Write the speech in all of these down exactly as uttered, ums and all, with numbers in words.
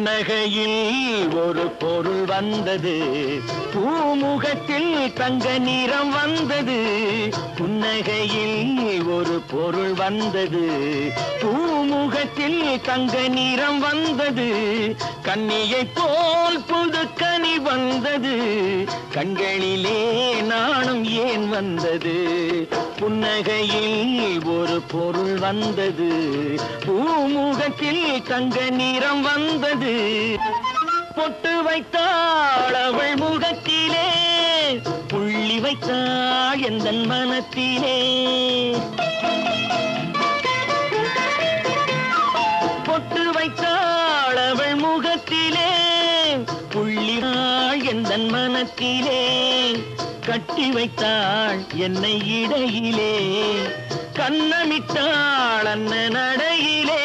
புன்னகையில் ஒரு பொருள் வந்தது, பூமுகத்தில் தங்க நிறம் வந்தது. புன்னகையில் ஒரு பொருள் வந்தது, பூமுகத்தில் தங்க நிறம் வந்தது. கன்னியை போல் புது கனி வந்தது, கண்களிலே நாணம் ஏன் வந்தது? புன்னகையில் ஒரு பொருள் வந்தது, பூமுகத்தில் தங்க நிறம் வந்தது. பொட்டு வைத்தாள் அவள் முகத்திலே, புள்ளி வைத்தாள் எந்தன் மனத்திலே. பொட்டு வைத்தாள் அவள் முகத்திலே, புள்ளி எந்தன் மனத்திலே. கட்டி வைத்தாள் என்னை இடையிலே, கண்ணமிட்டாள் அன்ன நடையிலே.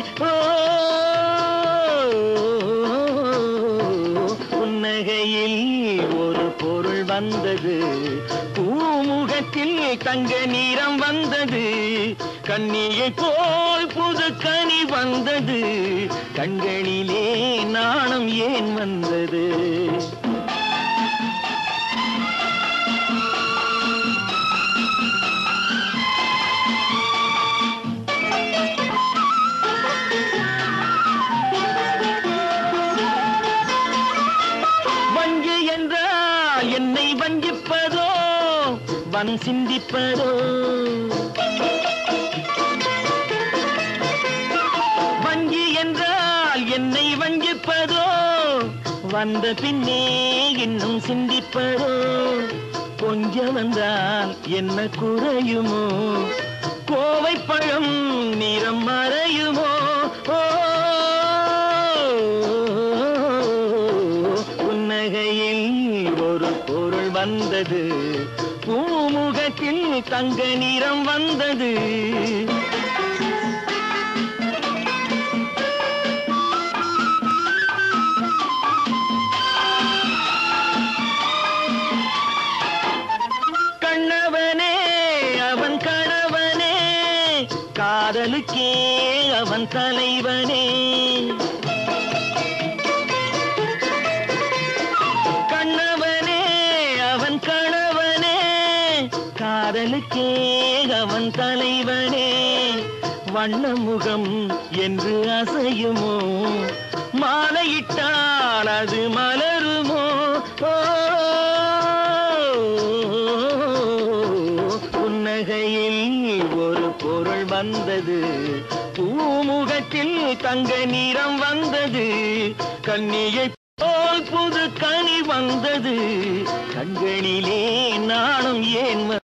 புன்னகையில் ஒரு பொருள் வந்தது, பூமுகத்தில் தங்க நிறம் வந்தது. கன்னியை போல் புது கனி வந்தது, கண்களிலே நாணம் ஏன் வந்தது? என்னை வஞ்சிப்பதோ வன் சிந்திப்பதோ, வஞ்சி என்றால் என்னை வஞ்சிப்பதோ, வந்த பின்னே இன்னும் சிந்திப்பதோ. கொஞ்ச வந்தால் என்ன குறையுமோ, கோவை பழம் நிறம் மறையுமோ? புன்னகையில் ஒரு பொருள் வந்தது, பூமுகத்தில் தங்க நிறம் வந்தது. கண்ணவனே அவன் கணவனே, காதலுக்கே அவன் தலைவனே. காதலுக்கே அவன் தலைவனே. வண்ண முகம் என்று அசையுமோ, மாலையிட்டால் அது மலருமோ? புன்னகையில் ஒரு பொருள் வந்தது, பூமுகத்தில் தங்க நிறம் வந்தது. கன்னியை போல் புது கனி வந்தது, கண்களிலே நாணம் ஏன்